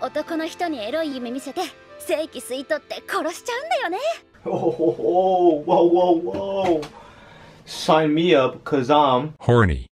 男の人にエロい夢見せて正気吸い取って殺しちゃうんだよね。 Oh, whoa, whoa, whoa. Sign me up, cause I'm horny.